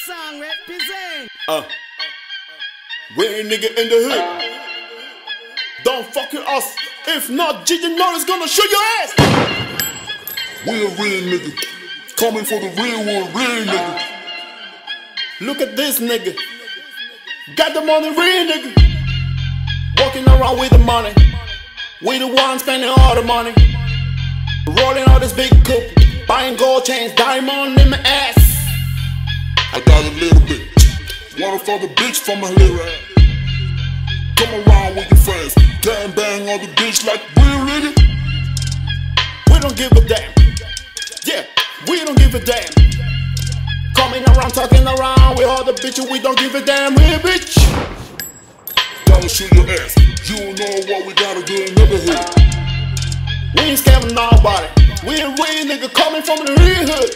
song represent. Real nigga in the hood. Don't fuck with us. If not, Gigi Norris gonna shoot your ass. We a real nigga. Coming for the real one, real nigga. Look at this nigga. Got the money, real nigga. Walking around with the money. We the one spending all the money. Rolling all this big coupe. Buying gold chains, diamond in my ass. I got a little bit. Wanna fuck a bitch from my little ass. Come around with your friends. Gang bang on the bitch like real nigga. We don't give a damn. Yeah, we don't give a damn. Coming around, talking around with all the bitches. We don't give a damn, real bitch. Gotta shoot your ass. You don't know what we gotta do in the hood. We ain't scamming nobody. We a real nigga coming from the real hood.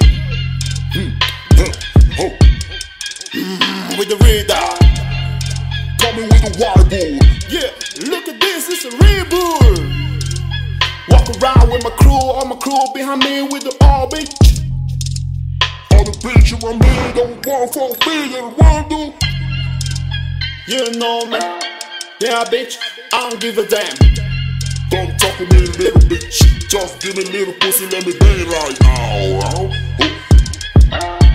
With the real dog. Coming with the wide board. Yeah, look at this, it's a real bull. Walk around with my crew, all my crew behind me with the all bitch. All the bitch in my man don't want for me, they want to. You know me. Yeah, bitch, I don't give a damn. Don't talk to me, little bitch. Just give me a little pussy, let me bang right now.